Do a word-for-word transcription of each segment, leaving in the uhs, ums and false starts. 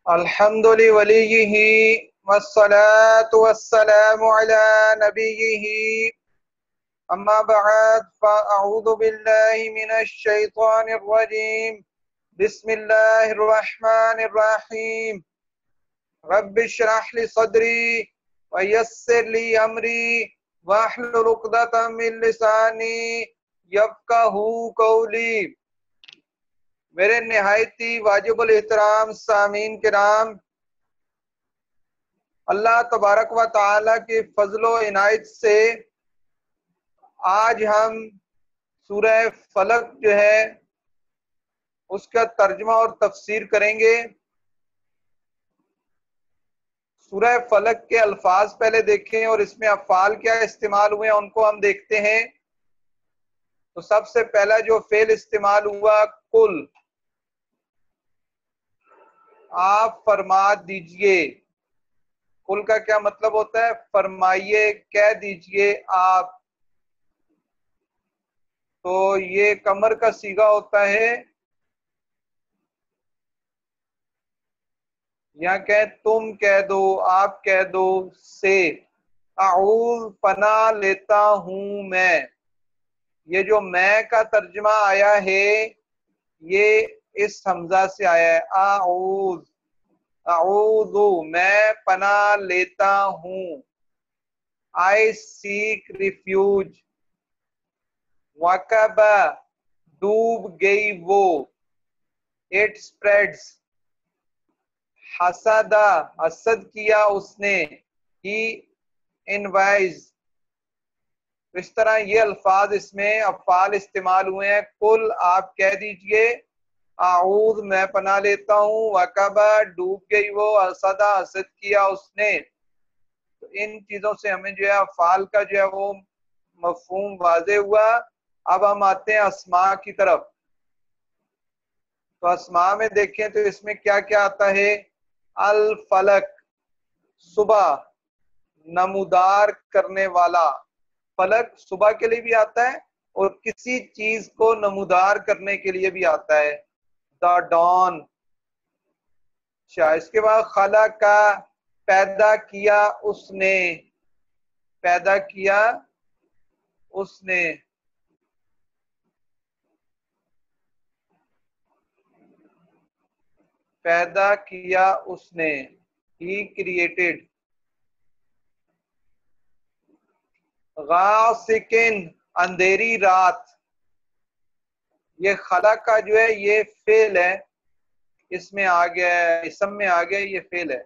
الحمد لوليه والصلاة والسلام على نبيه أما بعد فأعوذ بالله من الشيطان الرجيم بسم الله الرحمن الرحيم رب اشرح لي صدري ويسر لي أمري واحلل عقدة من لساني يفقهوا قولي۔ میرے نہایتی واجب الاحترام سامعین کرام، اللہ تبارک و تعالی کے فضل و عنایت سے آج ہم سورہ فلق جو ہے اس کا ترجمہ اور تفسیر کریں گے۔ سورہ فلق کے الفاظ پہلے دیکھیں اور اس میں افعال کیا استعمال ہوئے ہیں ان کو ہم دیکھتے ہیں۔ تو سب سے پہلا جو فعل استعمال ہوا قل، آپ فرما دیجئے۔ قل کا کیا مطلب ہوتا ہے؟ فرمائیے، کہہ دیجئے آپ۔ تو یہ کمر کا صیغہ ہوتا ہے، یا کہ تم کہہ دو، آپ کہہ دو سے۔ اعوذ پناہ لیتا ہوں میں، یہ جو میں کا ترجمہ آیا ہے یہ اس حمزہ سے آیا ہے۔ اعوذ اعوذ میں پناہ لیتا ہوں۔ I seek refuge۔ وَقَبَ ڈوب گئی وہ۔ It spreads۔ حسدہ حسد کیا اس نے۔ He envies۔ اس طرح یہ الفاظ اس میں افعال استعمال ہوئے ہیں۔ قل آپ کہہ دیجئے، اعوذ میں پناہ لیتا ہوں، وَقَبَ ڈوب گئی وہ، حسدہ حسد کیا اس نے۔ تو ان چیزوں سے ہمیں جو ہے افعال کا جو ہے وہ مفہوم واضح ہوا۔ اب ہم آتے ہیں اسماء کی طرف۔ تو اسماء میں دیکھیں تو اس میں کیا کیا آتا ہے؟ الفلق صبح، نمودار کرنے والا۔ فلق صبح کے لیے بھی آتا ہے اور کسی چیز کو نمودار کرنے کے لیے بھی آتا ہے۔ The Don. اچھا، اس کے بعد خلق کا پیدا کیا اس نے، پیدا کیا اس نے۔ پیدا کیا اس نے، ہی کریٹڈ۔ غاسقن اندھیری رات، یہ خلق کا جو ہے یہ فعل ہے، اس میں آ گیا ہے، اسم میں آ گیا، یہ فعل ہے۔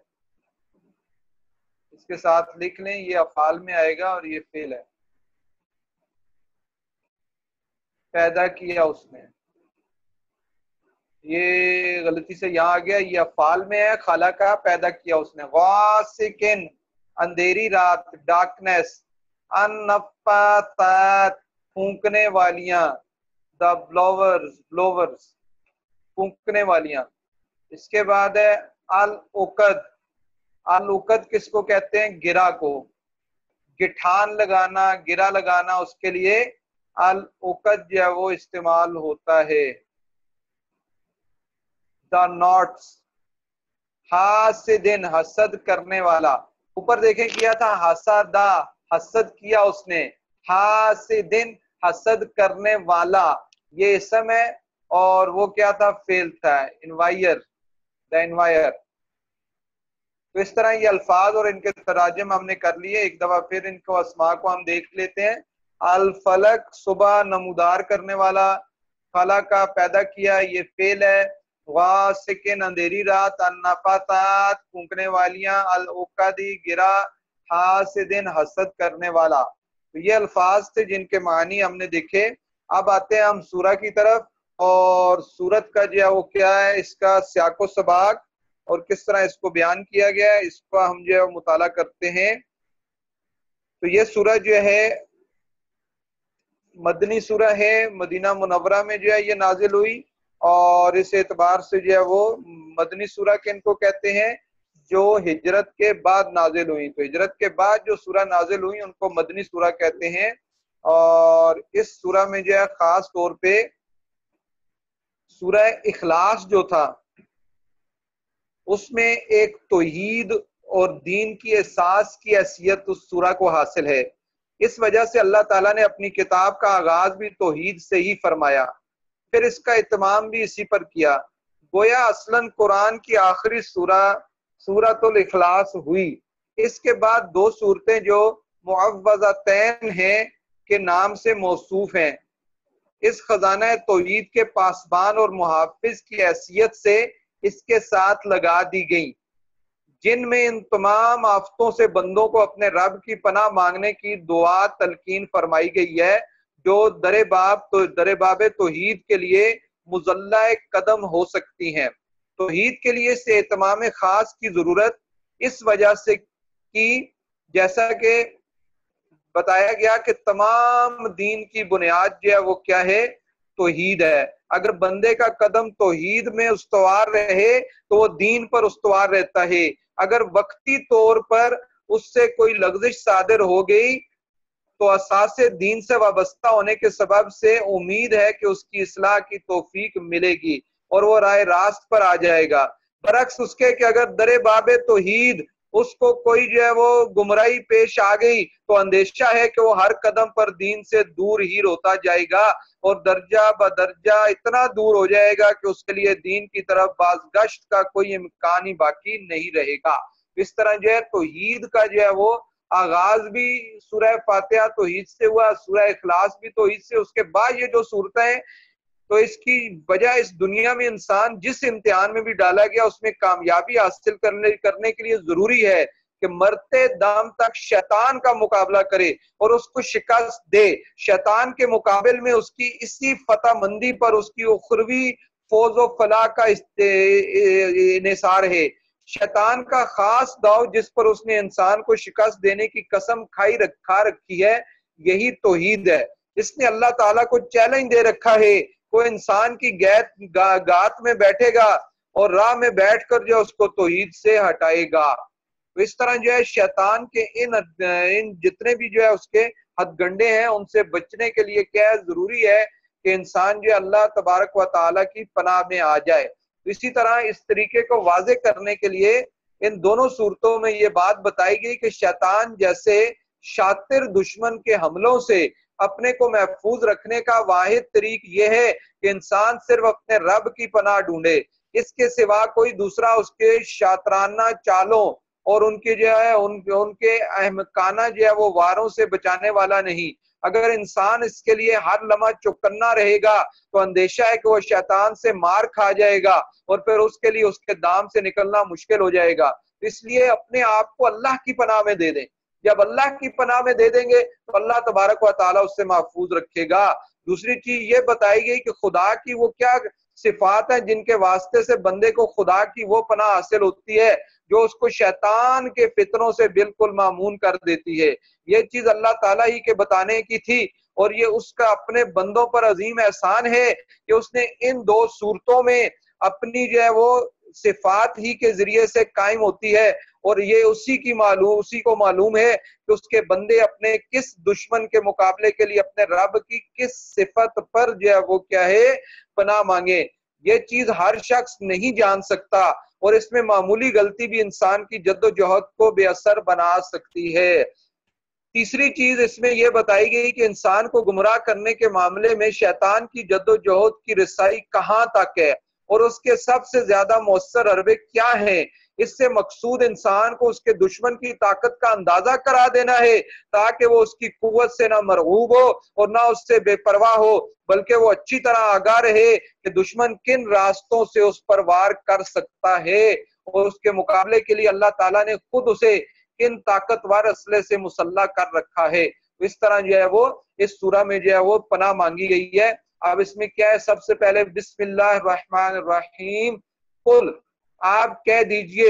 اس کے ساتھ لکھ لیں، یہ افعال میں آئے گا اور یہ فعل ہے۔ پیدا کیا اس نے، یہ غلطی سے یہاں آ گیا، یہ افعال میں ہے، خلق کا پیدا کیا اس نے۔ غاسقن اندھیری رات، ڈارکنیس۔ النفاثات پھونکنے والیاں، دا بلوورز بلوورز پھونکنے والیاں۔ اس کے بعد ہے العقد۔ العقد کس کو کہتے ہیں؟ گرہ کو، گٹھان لگانا، گرہ لگانا، اس کے لیے العقد جو ہے وہ استعمال ہوتا ہے۔ دا نوٹس۔ حاسدن حسد کرنے والا، اوپر دیکھیں کیا تھا حسدہ حسد کیا اس نے، حاسدن حسد کرنے والا، یہ اسم ہے اور وہ کیا تھا؟ فعل تھا، انوائر، دا انوائر۔ تو اس طرح یہ الفاظ اور ان کے تراجم ہم نے کر لیے۔ ایک دفعہ پھر ان کو اسماء کو ہم دیکھ لیتے ہیں۔ الفلق صبح، نمودار کرنے والا۔ خلق کا پیدا کیا، یہ فعل ہے۔ غاسقن اندھیری رات۔ النفاثات پھونکنے والیاں۔ العقد گرہ۔ حاسدن حسد کرنے والا۔ تو یہ الفاظ تھے جن کے معنی ہم نے دیکھے۔ اب آتے ہیں ہم سورہ کی طرف، اور سورت کا جو ہے وہ کیا ہے، اس کا سیاق و سباق اور کس طرح اس کو بیان کیا گیا ہے، اس کا ہم جو ہے مطالعہ کرتے ہیں۔ تو یہ سورہ جو ہے مدنی سورہ ہے، مدینہ منورہ میں جو ہے یہ نازل ہوئی، اور اس اعتبار سے جو ہے وہ مدنی سورہ کن کو کہتے ہیں؟ جو ہجرت کے بعد نازل ہوئی۔ تو ہجرت کے بعد جو سورہ نازل ہوئی ان کو مدنی سورہ کہتے ہیں۔ اور اس سورہ میں جو ہے خاص طور پہ سورہ اخلاص جو تھا اس میں ایک توحید اور دین کی احساس کی حیثیت اس سورہ کو حاصل ہے۔ اس وجہ سے اللہ تعالیٰ نے اپنی کتاب کا آغاز بھی توحید سے ہی فرمایا، پھر اس کا اہتمام بھی اسی پر کیا۔ گویا اصلاً قرآن کی آخری سورہ سورۃ الاخلاص ہوئی۔ اس کے بعد دو صورتیں جو معوذتین ہیں کے نام سے موصوف ہیں، اس خزانہ توحید کے پاسبان اور محافظ کی حیثیت سے اس کے ساتھ لگا دی گئیں، جن میں ان تمام آفتوں سے بندوں کو اپنے رب کی پناہ مانگنے کی دعا تلقین فرمائی گئی ہے، جو در باب تو در باب توحید کے لیے مضلہ قدم ہو سکتی ہیں۔ توحید کے لیے اس اہتمام خاص کی ضرورت اس وجہ سے کی، جیسا کہ بتایا گیا کہ تمام دین کی بنیاد جو ہے وہ کیا ہے؟ توحید ہے۔ اگر بندے کا قدم توحید میں استوار رہے تو وہ دین پر استوار رہتا ہے۔ اگر وقتی طور پر اس سے کوئی لغزش صادر ہو گئی تو اساس دین سے وابستہ ہونے کے سبب سے امید ہے کہ اس کی اصلاح کی توفیق ملے گی اور وہ راہ راست پر آ جائے گا، برعکس اس کے کہ اگر در باب توحید اس کو کوئی جو ہے وہ گمراہی پیش آ گئی تو اندیشہ ہے کہ وہ ہر قدم پر دین سے دور ہی ہوتا جائے گا اور درجہ بدرجہ اتنا دور ہو جائے گا کہ اس کے لیے دین کی طرف بازگشت کا کوئی امکان ہی باقی نہیں رہے گا۔ اس طرح جو ہے توحید کا جو ہے وہ آغاز بھی سورہ فاتحہ توحید سے ہوا، سورہ اخلاص بھی توحید سے۔ اس کے بعد یہ جو صورتیں، تو اس کی وجہ اس دنیا میں انسان جس امتحان میں بھی ڈالا گیا اس میں کامیابی حاصل کرنے کرنے کے لیے ضروری ہے کہ مرتے دم تک شیطان کا مقابلہ کرے اور اس کو شکست دے۔ شیطان کے مقابل میں اس کی اسی فتح مندی پر اس کی اخروی فوز و فلاح کا انحصار ہے۔ شیطان کا خاص داؤ جس پر اس نے انسان کو شکست دینے کی قسم کھائی رکھا رکھی ہے، یہی توحید ہے۔ اس نے اللہ تعالیٰ کو چیلنج دے رکھا ہے، کوئی انسان کی گیت گات میں بیٹھے گا اور راہ میں بیٹھ کر جو اس کو توحید سے ہٹائے گا۔ تو اس طرح جو ہے شیطان کے ان ان جتنے بھی جو ہے اس کے ہتھ گنڈے ہیں ان سے بچنے کے لیے کیا ہے؟ ضروری ہے کہ انسان جو اللہ تبارک و تعالیٰ کی پناہ میں آ جائے۔ اسی طرح اس طریقے کو واضح کرنے کے لیے ان دونوں صورتوں میں یہ بات بتائی گئی کہ شیطان جیسے شاطر دشمن کے حملوں سے اپنے کو محفوظ رکھنے کا واحد طریق یہ ہے کہ انسان صرف اپنے رب کی پناہ ڈھونڈے، اس کے سوا کوئی دوسرا اس کے شاطرانہ چالوں اور ان کے جو ہے ان, ان کے احمقانہ جو ہے وہ واروں سے بچانے والا نہیں۔ اگر انسان اس کے لیے ہر لمحہ چوکنا رہے گا تو اندیشہ ہے کہ وہ شیطان سے مار کھا جائے گا اور پھر اس کے لیے اس کے دام سے نکلنا مشکل ہو جائے گا۔ اس لیے اپنے آپ کو اللہ کی پناہ میں دے دیں۔ جب اللہ کی پناہ میں دے دیں گے تو اللہ تبارک و تعالیٰ اس سے محفوظ رکھے گا۔ دوسری چیز یہ بتائی گئی کہ خدا کی وہ کیا صفات ہیں جن کے واسطے سے بندے کو خدا کی وہ پناہ حاصل ہوتی ہے جو اس کو شیطان کے فتنوں سے بالکل معمون کر دیتی ہے۔ یہ چیز اللہ تعالیٰ ہی کے بتانے کی تھی اور یہ اس کا اپنے بندوں پر عظیم احسان ہے کہ اس نے ان دو صورتوں میں اپنی جو ہے وہ صفات ہی کے ذریعے سے قائم ہوتی ہے، اور یہ اسی کی معلوم اسی کو معلوم ہے کہ اس کے بندے اپنے کس دشمن کے مقابلے کے لیے اپنے رب کی کس صفت پر جو ہے وہ کیا ہے پناہ مانگے۔ یہ چیز ہر شخص نہیں جان سکتا اور اس میں معمولی غلطی بھی انسان کی جد و جہد کو بے اثر بنا سکتی ہے۔ تیسری چیز اس میں یہ بتائی گئی کہ انسان کو گمراہ کرنے کے معاملے میں شیطان کی جد و جہد کی رسائی کہاں تک ہے اور اس کے سب سے زیادہ مؤثر حربے کیا ہیں۔ اس سے مقصود انسان کو اس کے دشمن کی طاقت کا اندازہ کرا دینا ہے تاکہ وہ اس کی قوت سے نہ مرعوب ہو اور نہ اس سے بے پرواہ ہو، بلکہ وہ اچھی طرح آگاہ رہے کہ دشمن کن راستوں سے اس پر وار کر سکتا ہے اور اس کے مقابلے کے لیے اللہ تعالیٰ نے خود اسے کن طاقتور اسلحے سے مسلح کر رکھا ہے۔ اس طرح جو ہے وہ اس سورہ میں جو ہے وہ پناہ مانگی گئی ہے۔ اب اس میں کیا ہے؟ سب سے پہلے بسم اللہ الرحمن الرحیم، قل آپ کہہ دیجئے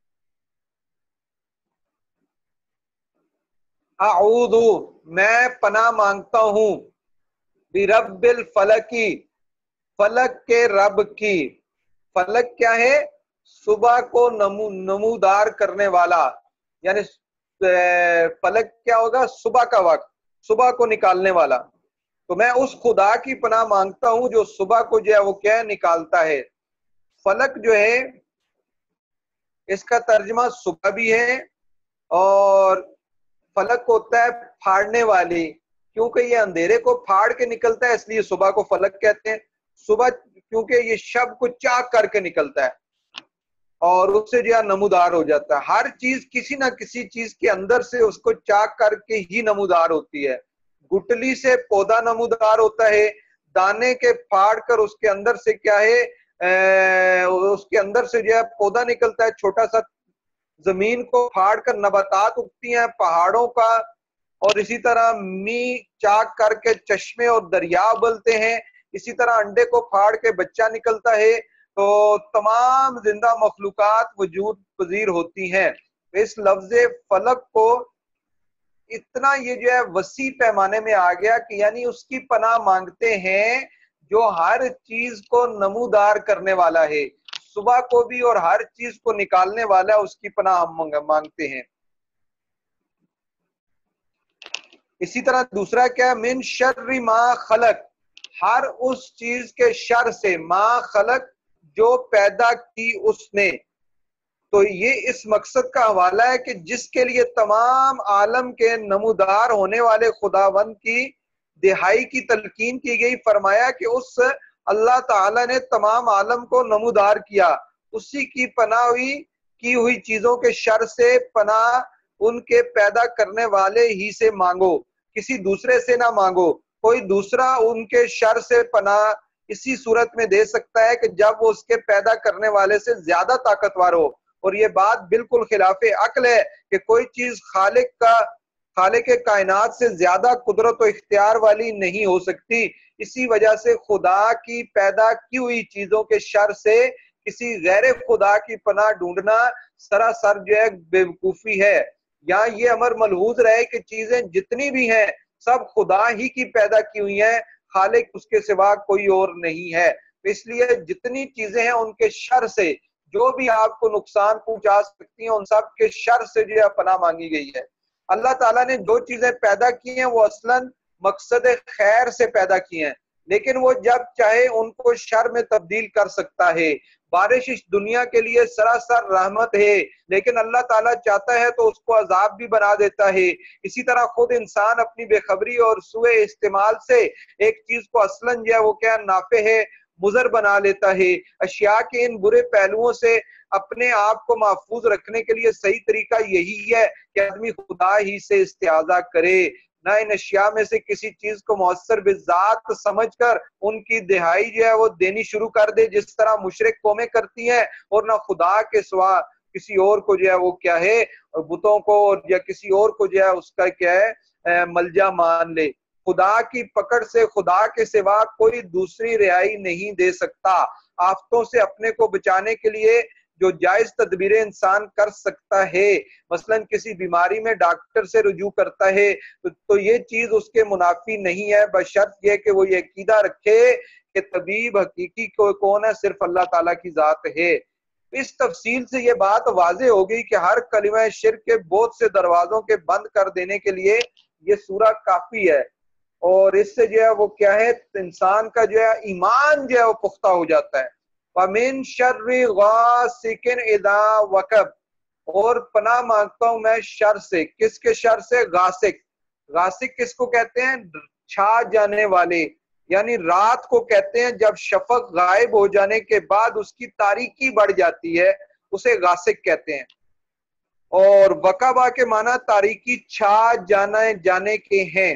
اعوذ میں پناہ مانگتا ہوں برب الفلق فلک کے رب کی۔ فلک کیا ہے؟ صبح کو نمو نمودار کرنے والا، یعنی فلک کیا ہوگا؟ صبح کا وقت، صبح کو نکالنے والا۔ تو میں اس خدا کی پناہ مانگتا ہوں جو صبح کو جو ہے وہ کیا نکالتا ہے۔ فلک جو ہے اس کا ترجمہ صبح بھی ہے، اور فلک ہوتا ہے پھاڑنے والی، کیونکہ یہ اندھیرے کو پھاڑ کے نکلتا ہے اس لیے صبح کو فلک کہتے ہیں۔ صبح کیونکہ یہ شب کو چاک کر کے نکلتا ہے اور اس سے جو ہے نمودار ہو جاتا ہے۔ ہر چیز کسی نہ کسی چیز کے اندر سے اس کو چاک کر کے ہی نمودار ہوتی ہے۔ گٹلی سے پودا نمودار ہوتا ہے، دانے کے پھاڑ کر اس کے اندر سے کیا ہے اس کے اندر سے جو ہے پودا نکلتا ہے چھوٹا سا، زمین کو پھاڑ کر نباتات اگتی ہیں پہاڑوں کا، اور اسی طرح می چاک کر کے چشمے اور دریا ابلتے ہیں، اسی طرح انڈے کو پھاڑ کے بچہ نکلتا ہے، تو تمام زندہ مخلوقات وجود پذیر ہوتی ہیں۔ اس لفظ فلک کو اتنا یہ جو ہے وسیع پیمانے میں آ گیا کہ یعنی اس کی پناہ مانگتے ہیں جو ہر چیز کو نمودار کرنے والا ہے، صبح کو بھی اور ہر چیز کو نکالنے والا ہے، اس کی پناہ ہم مانگتے ہیں۔ اسی طرح دوسرا کیا ہے، من شر ما خلق، ہر اس چیز کے شر سے، ما خلق جو پیدا کی اس نے۔ تو یہ اس مقصد کا حوالہ ہے کہ جس کے لیے تمام عالم کے نمودار ہونے والے خداوند کی دہائی کی تلقین کی گئی، فرمایا کہ اس اللہ تعالی نے تمام عالم کو نمودار کیا، اسی کی پناہ ہوئی کی ہوئی چیزوں کے شر سے پناہ ان کے پیدا کرنے والے ہی سے مانگو، کسی دوسرے سے نہ مانگو۔ کوئی دوسرا ان کے شر سے پناہ اسی صورت میں دے سکتا ہے کہ جب وہ اس کے پیدا کرنے والے سے زیادہ طاقتور ہو، اور یہ بات بالکل خلاف عقل ہے کہ کوئی چیز خالق کا خالق کائنات سے زیادہ قدرت و اختیار والی نہیں ہو سکتی۔ اسی وجہ سے خدا کی پیدا کی ہوئی چیزوں کے شر سے کسی غیر خدا کی پناہ ڈھونڈنا سراسر جو ہے بیوقوفی ہے۔ یہاں یہ امر ملحوظ رہے کہ چیزیں جتنی بھی ہیں سب خدا ہی کی پیدا کی ہوئی ہیں، خالق اس کے سوا کوئی اور نہیں ہے۔ اس لیے جتنی چیزیں ہیں ان کے شر سے جو بھی آپ کو نقصان پہنچا سکتی ہیں ان سب کے شر سے جو ہے پناہ مانگی گئی ہے۔ اللہ تعالیٰ نے جو چیزیں پیدا کی ہیں وہ اصلاً مقصد خیر سے پیدا کی ہیں، لیکن وہ جب چاہے ان کو شر میں تبدیل کر سکتا ہے۔ بارش اس دنیا کے لیے سراسر رحمت ہے، لیکن اللہ تعالیٰ چاہتا ہے تو اس کو عذاب بھی بنا دیتا ہے۔ اسی طرح خود انسان اپنی بے خبری اور سوء استعمال سے ایک چیز کو اصلاً جو ہے وہ کیا نافع ہے مضر بنا لیتا ہے۔ اشیاء کے ان برے پہلوؤں سے اپنے آپ کو محفوظ رکھنے کے لیے صحیح طریقہ یہی ہے کہ آدمی خدا ہی سے استعاذہ کرے، نہ ان اشیاء میں سے کسی چیز کو مؤثر بذات سمجھ کر ان کی دہائی جو ہے وہ دینی شروع کر دے جس طرح مشرک قومیں کرتی ہیں، اور نہ خدا کے سوا کسی اور کو جو ہے وہ کیا ہے بتوں کو یا کسی اور کو جو ہے اس کا کیا ہے ملجا مان لے۔ خدا کی پکڑ سے خدا کے سوا کوئی دوسری رہائی نہیں دے سکتا۔ آفتوں سے اپنے کو بچانے کے لیے جو جائز تدبیریں انسان کر سکتا ہے، مثلا کسی بیماری میں ڈاکٹر سے رجوع کرتا ہے تو یہ چیز اس کے منافی نہیں ہے، بشرط یہ کہ وہ یہ عقیدہ رکھے کہ طبیب حقیقی کو کون ہے، صرف اللہ تعالیٰ کی ذات ہے۔ اس تفصیل سے یہ بات واضح ہو گئی کہ ہر کلمہ شرک کے بہت سے دروازوں کے بند کر دینے کے لیے یہ سورہ کافی ہے، اور اس سے جو ہے وہ کیا ہے انسان کا جو ہے ایمان جو ہے وہ پختہ ہو جاتا ہے۔ وَمِن شَرِّ غَاسِقٍ اِذَا وَقَبَ، اور پناہ مانگتا ہوں میں شر سے، کس کے شر سے؟ غاسق۔ غاسق کس کو کہتے ہیں؟ چھا جانے والے، یعنی رات کو کہتے ہیں جب شفق غائب ہو جانے کے بعد اس کی تاریکی بڑھ جاتی ہے اسے غاسق کہتے ہیں۔ اور وقبہ کے معنی تاریکی چھا جانے جانے کے ہیں۔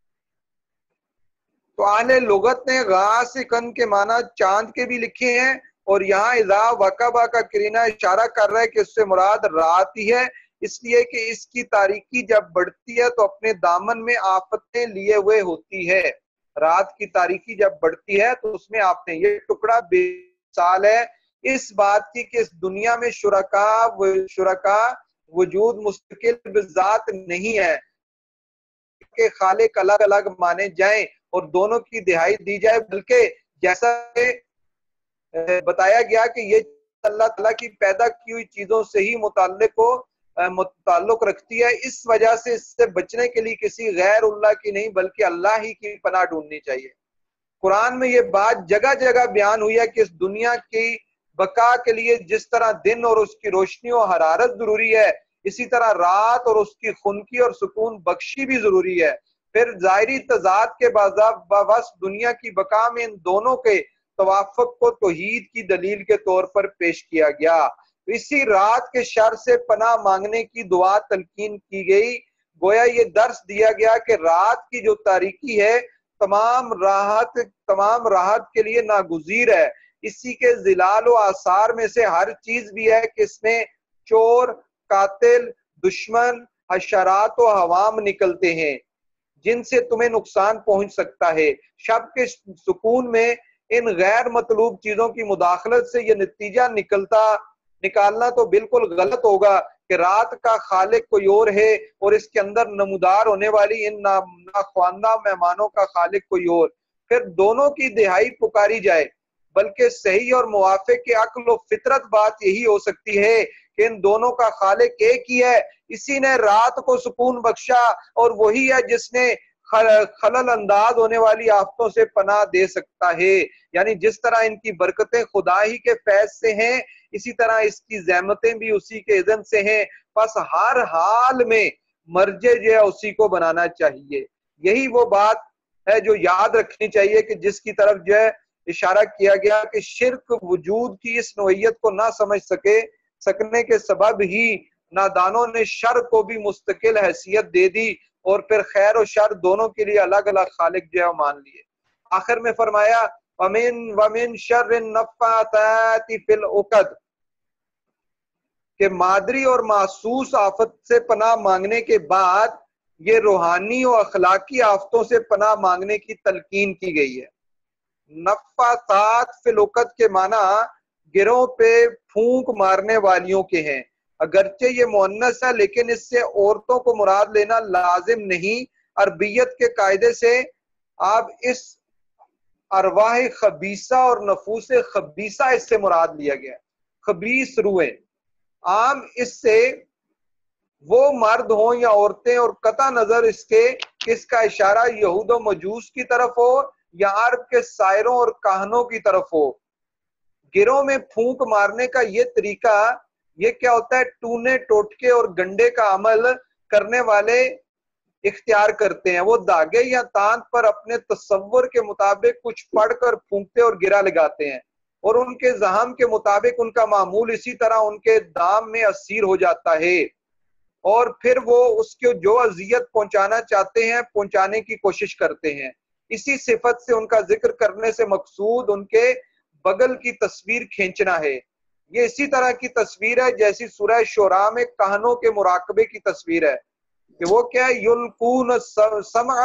تو اہل لغت نے غاسقن کے معنی چاند کے بھی لکھے ہیں، اور یہاں اذا وقبہ کا قرینہ اشارہ کر رہا ہے کہ اس سے مراد رات ہی ہے، اس لیے کہ اس کی تاریکی جب بڑھتی ہے تو اپنے دامن میں آفتیں لیے ہوئے ہوتی ہے۔ رات کی تاریکی جب بڑھتی ہے تو اس میں آفتیں، یہ ٹکڑا بے مثال ہے اس بات کی کہ اس دنیا میں شرکا شرکا وجود مستقل بذات نہیں ہے کہ خالق الگ الگ مانے جائیں اور دونوں کی دہائی دی جائے، بلکہ جیسا کہ بتایا گیا کہ یہ اللہ تعالیٰ کی پیدا کی ہوئی چیزوں سے ہی متعلق کو متعلق رکھتی ہے، اس وجہ سے اس سے بچنے کے لیے کسی غیر اللہ کی نہیں بلکہ اللہ ہی کی پناہ ڈھونڈنی چاہیے۔ قرآن میں یہ بات جگہ جگہ بیان ہوئی ہے کہ اس دنیا کی بقا کے لیے جس طرح دن اور اس کی روشنی و حرارت ضروری ہے، اسی طرح رات اور اس کی خنکی اور سکون بخشی بھی ضروری ہے۔ پھر ظاہری تضاد کے باوجود دنیا کی بقا میں ان دونوں کے توافق کو توحید کی دلیل کے طور پر پیش کیا گیا۔ اسی رات کے شر سے پناہ مانگنے کی دعا تلقین کی گئی، گویا یہ درس دیا گیا کہ رات کی جو تاریکی ہے تمام راحت تمام راحت کے لیے ناگزیر ہے۔ اسی کے ظلال و آثار میں سے ہر چیز بھی ہے کہ اس میں چور، قاتل، دشمن، حشرات و حوام نکلتے ہیں جن سے تمہیں نقصان پہنچ سکتا ہے۔ شب کے سکون میں ان غیر مطلوب چیزوں کی مداخلت سے یہ نتیجہ نکلتا نکالنا تو بالکل غلط ہوگا کہ رات کا خالق کوئی اور ہے اور اس کے اندر نمودار ہونے والی ان ناخواندہ مہمانوں کا خالق کوئی اور، پھر دونوں کی دہائی پکاری جائے، بلکہ صحیح اور موافق کے عقل و فطرت بات یہی ہو سکتی ہے کہ ان دونوں کا خالق ایک ہی ہے، اسی نے رات کو سکون بخشا اور وہی ہے جس نے خلل انداز ہونے والی آفتوں سے پناہ دے سکتا ہے۔ یعنی جس طرح ان کی برکتیں خدا ہی کے فیض سے ہیں، اسی طرح اس کی زحمتیں بھی اسی کے اذن سے ہیں، پس ہر حال میں مرجع جو ہے اسی کو بنانا چاہیے۔ یہی وہ بات ہے جو یاد رکھنی چاہیے کہ جس کی طرف جو ہے اشارہ کیا گیا کہ شرک وجود کی اس نوعیت کو نہ سمجھ سکے سکنے کے سبب ہی نادانوں نے شر کو بھی مستقل حیثیت دے دی اور پھر خیر و شر دونوں کے لیے الگ الگ خالق جو ہے مان لیے۔ آخر میں فرمایا وَمِن وَمِن شَرِّ النَّفَّاثَاتِ فِي الْعُقَدِ کہ مادری اور محسوس آفت سے پناہ مانگنے کے بعد یہ روحانی و اخلاقی آفتوں سے پناہ مانگنے کی تلقین کی گئی ہے۔ نفاثات فی العقد کے معنی گروہ پہ پھونک مارنے والیوں کے ہیں، اگرچہ یہ مؤنث ہے لیکن اس سے عورتوں کو مراد لینا لازم نہیں۔ عربیت کے قاعدے سے آپ اس ارواح خبیثہ اور نفوس خبیثہ اس سے مراد لیا گیا، خبیث روحیں۔ عام اس سے وہ مرد ہوں یا عورتیں، اور قطع نظر اس کے کس کا اشارہ یہود و مجوس کی طرف ہو یا عرب کے سائروں اور کاہنوں کی طرف ہو۔ گروہ میں پھونک مارنے کا یہ طریقہ یہ کیا ہوتا ہے؟ ٹونے ٹوٹکے اور گنڈے کا عمل کرنے والے اختیار کرتے ہیں، وہ دھاگے یا تاند پر اپنے تصور کے مطابق کچھ پڑھ کر پھونکتے اور گرا لگاتے ہیں، اور ان کے ذہن کے مطابق ان کا معمول اسی طرح ان کے دام میں اسیر ہو جاتا ہے، اور پھر وہ اس کو جو اذیت پہنچانا چاہتے ہیں پہنچانے کی کوشش کرتے ہیں۔ اسی صفت سے ان کا ذکر کرنے سے مقصود ان کے بغل کی تصویر کھینچنا ہے۔ یہ اسی طرح کی تصویر ہے جیسی سورہ شعراء میں کہنوں کے مراقبے کی تصویر ہے کہ وہ کیا ہے، یلقون السمع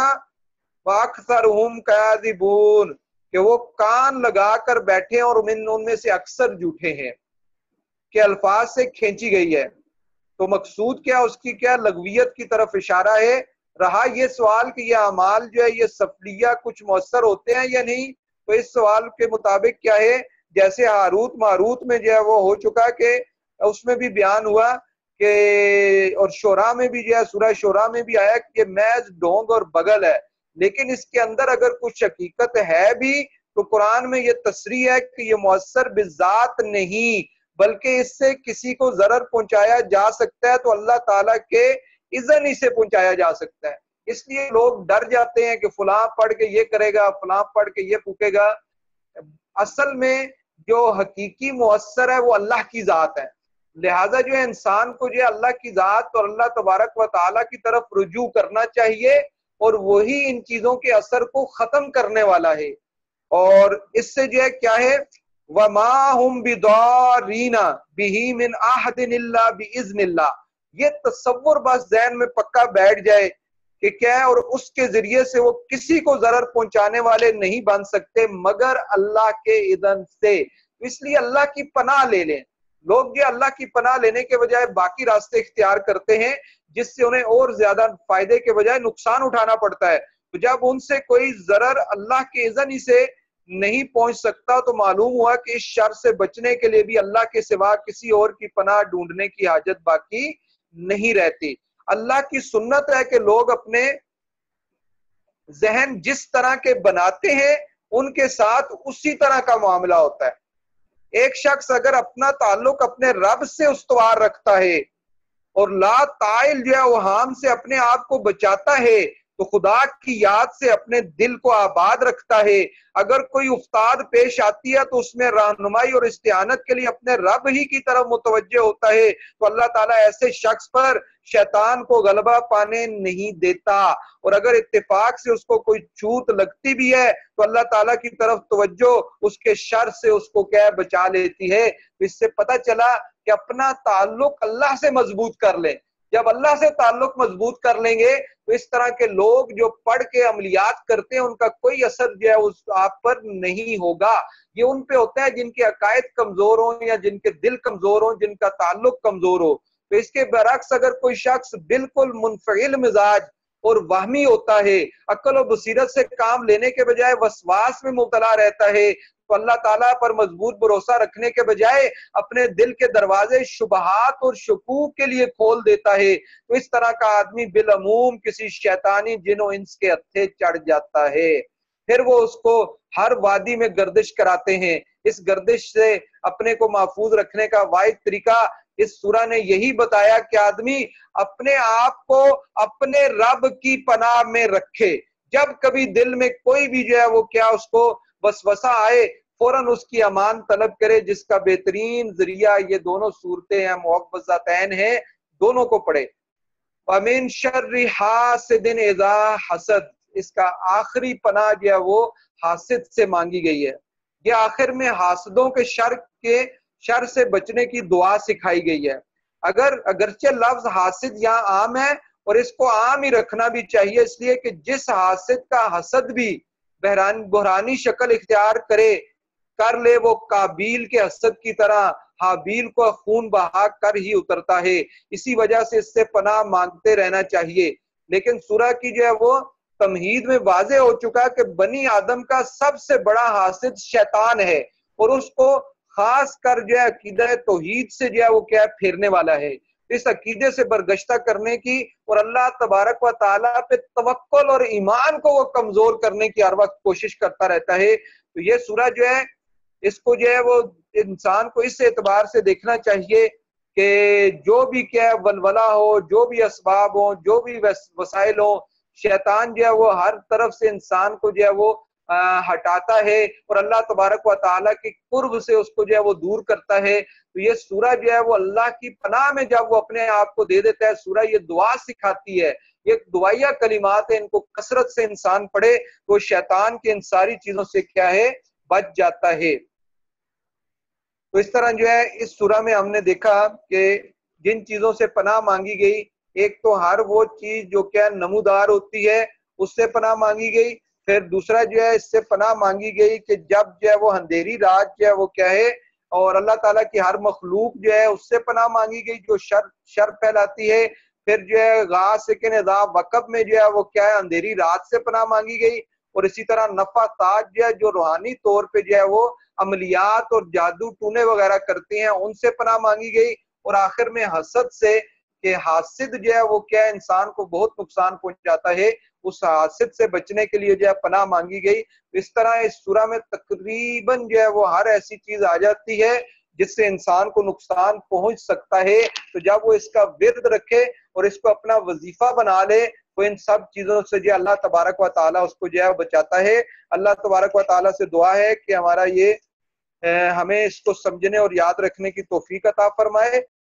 واکثرهم کاذبون، کہ وہ کان لگا کر بیٹھے اور ان میں سے اکثر جھوٹے ہیں، کہ الفاظ سے کھینچی گئی ہے۔ تو مقصود کیا اس کی کیا لغویت کی طرف اشارہ ہے۔ رہا یہ سوال کہ یہ اعمال جو ہے یہ سفلیہ کچھ مؤثر ہوتے ہیں یا نہیں، تو اس سوال کے مطابق کیا ہے، جیسے ہاروت ماروت میں جو ہے وہ ہو چکا کہ اس میں بھی بیان ہوا کہ، اور شعراء میں بھی جو ہے سورہ شعراء میں بھی آیا کہ یہ محض ڈھونگ اور بغل ہے، لیکن اس کے اندر اگر کچھ حقیقت ہے بھی تو قرآن میں یہ تصریح ہے کہ یہ مؤثر بذات نہیں بلکہ اس سے کسی کو ضرر پہنچایا جا سکتا ہے تو اللہ تعالیٰ کے اذن ہی سے پہنچایا جا سکتا ہے۔ اس لیے لوگ ڈر جاتے ہیں کہ فلاں پڑھ کے یہ کرے گا، فلاں پڑھ کے یہ پھونکے گا۔ اصل میں جو حقیقی مؤثر ہے وہ اللہ کی ذات ہے، لہٰذا جو ہے انسان کو جو ہے اللہ کی ذات اور اللہ تبارک و تعالیٰ کی طرف رجوع کرنا چاہیے، اور وہی ان چیزوں کے اثر کو ختم کرنے والا ہے۔ اور اس سے جو ہے کیا ہے، وَمَا هُمْ بِضَارِّينَ بِهِ مِنْ أَحَدٍ إِلَّا بِإِذْنِ اللَّهِ، یہ تصور بس ذہن میں پکا بیٹھ جائے کہ کیا ہے، اور اس کے ذریعے سے وہ کسی کو ضرر پہنچانے والے نہیں بن سکتے مگر اللہ کے اذن سے۔ اس لیے اللہ کی پناہ لے لیں۔ لوگ یہ اللہ کی پناہ لینے کے بجائے باقی راستے اختیار کرتے ہیں جس سے انہیں اور زیادہ فائدے کے بجائے نقصان اٹھانا پڑتا ہے۔ تو جب ان سے کوئی ضرر اللہ کے اذن ہی سے نہیں پہنچ سکتا تو معلوم ہوا کہ اس شر سے بچنے کے لیے بھی اللہ کے سوا کسی اور کی پناہ ڈھونڈنے کی حاجت باقی نہیں رہتی۔ اللہ کی سنت ہے کہ لوگ اپنے ذہن جس طرح کے بناتے ہیں ان کے ساتھ اسی طرح کا معاملہ ہوتا ہے۔ ایک شخص اگر اپنا تعلق اپنے رب سے استوار رکھتا ہے اور لا تائل جو ہے اوہام سے اپنے آپ کو بچاتا ہے تو خدا کی یاد سے اپنے دل کو آباد رکھتا ہے. اگر کوئی افتاد پیش آتی ہے تو اس میں رہنمائی اور استعانت کے لیے اپنے رب ہی کی طرف متوجہ ہوتا ہے تو اللہ تعالیٰ ایسے شخص پر شیطان کو غلبہ پانے نہیں دیتا. اور اگر اتفاق سے اس کو کوئی چوٹ لگتی بھی ہے تو اللہ تعالیٰ کی طرف توجہ اس کے شر سے اس کو کیا بچا لیتی ہے. اس سے پتہ چلا کہ اپنا تعلق اللہ سے مضبوط کر لیں. جب اللہ سے تعلق مضبوط کر لیں گے تو اس طرح کے لوگ جو پڑھ کے عملیات کرتے ہیں ان کا کوئی اثر جو ہے اس آپ پر نہیں ہوگا. یہ ان پہ ہوتا ہے جن کے عقائد کمزور ہوں یا جن کے دل کمزور ہوں، جن کا تعلق کمزور ہو. تو اس کے برعکس اگر کوئی شخص بالکل منفعل مزاج اور وہمی ہوتا ہے، عقل و بصیرت سے کام لینے کے بجائے وسواس میں مبتلا رہتا ہے، تو اللہ تعالیٰ پر مضبوط بھروسہ رکھنے کے بجائے اپنے دل کے دروازے شبہات اور شکوک کے لیے کھول دیتا ہے. تو اس طرح کا آدمی بالعموم کسی شیطانی جن و انس کے ہتھے چڑھ جاتا ہے. پھر وہ اس کو ہر وادی میں گردش کراتے ہیں. اس گردش سے اپنے کو محفوظ رکھنے کا واحد طریقہ اس سورہ نے یہی بتایا کہ آدمی اپنے آپ کو اپنے رب کی پناہ میں رکھے. جب کبھی دل میں کوئی بھی جو ہے وہ کیا اس کو وسوسہ آئے فوراً اس کی امان طلب کرے، جس کا بہترین ذریعہ یہ دونوں صورتیں ہیں، معوذتین ہیں، دونوں کو پڑھے. وَمِن شَرِّ حَاسِدٍ إِذَا حَسَدَ، اس کا آخری پناہ جو ہے وہ حاسد سے مانگی گئی ہے. یہ آخر میں حاسدوں کے شر کے شر سے بچنے کی دعا سکھائی گئی ہے. اگر اگرچہ لفظ حاسد یہاں عام ہے اور اس کو عام ہی رکھنا بھی چاہیے، اس لیے کہ جس حاسد کا حسد بھی بحران بحرانی شکل اختیار کرے کر لے وہ قابیل کے حسد کی طرح حابیل کو خون بہا کر ہی اترتا ہے. اسی وجہ سے اس سے پناہ مانگتے رہنا چاہیے. لیکن سورہ کی جو ہے وہ تمہید میں واضح ہو چکا کہ بنی آدم کا سب سے بڑا حاسد شیطان ہے اور اس کو خاص کر جو ہے عقیدہ توحید سے جو ہے وہ کیا پھیرنے والا ہے. اس عقیدے سے برگشتہ کرنے کی اور اللہ تبارک و تعالیٰ پہ توکل اور ایمان کو وہ کمزور کرنے کی ہر وقت کوشش کرتا رہتا ہے. تو یہ سورہ جو ہے اس کو جو ہے وہ انسان کو اس اعتبار سے دیکھنا چاہیے کہ جو بھی کیا ولولہ ہو، جو بھی اسباب ہو، جو بھی وسائل ہو، شیطان جو ہے وہ ہر طرف سے انسان کو جو ہے وہ ہٹاتا ہے اور اللہ تبارک و تعالیٰ کے قرب سے اس کو جو ہے وہ دور کرتا ہے. تو یہ سورہ جو ہے وہ اللہ کی پناہ میں جب وہ اپنے آپ کو دے دیتا ہے، سورہ یہ دعا سکھاتی ہے، یہ دعائیہ کلمات ہیں، ان کو کثرت سے انسان پڑھے تو شیطان کے ان ساری چیزوں سے کیا ہے بچ جاتا ہے. تو اس طرح جو ہے اس سورہ میں ہم نے دیکھا کہ جن چیزوں سے پناہ مانگی گئی، ایک تو ہر وہ چیز جو کیا نمودار ہوتی ہے اس سے پناہ مانگی گئی. پھر دوسرا جو ہے اس سے پناہ مانگی گئی کہ جب جو ہے وہ اندھیری رات جو ہے وہ کیا ہے اور اللہ تعالیٰ کی ہر مخلوق جو ہے اس سے پناہ مانگی گئی جو شر شر پھیلاتی ہے. پھر جو ہے غاسق اذا وقب میں جو ہے وہ کیا ہے اندھیری رات سے پناہ مانگی گئی. اور اسی طرح نفاثات جو ہے جو روحانی طور پہ جو ہے وہ عملیات اور جادو ٹونے وغیرہ کرتے ہیں ان سے پناہ مانگی گئی. اور آخر میں حسد سے کہ حاسد جو ہے وہ کیا انسان کو بہت نقصان پہنچاتا ہے، اس حاسد سے بچنے کے لیے جو ہے پناہ مانگی گئی. اس طرح اس سورہ میں تقریباً جو ہے وہ ہر ایسی چیز آ جاتی ہے جس سے انسان کو نقصان پہنچ سکتا ہے. تو جب وہ اس کا ورد رکھے اور اس کو اپنا وظیفہ بنا لے تو ان سب چیزوں سے جو اللہ تبارک و تعالیٰ اس کو جو ہے بچاتا ہے. اللہ تبارک و تعالیٰ سے دعا ہے کہ ہمارا یہ ہمیں اس کو سمجھنے اور یاد رکھنے کی توفیق عطا فرمائے.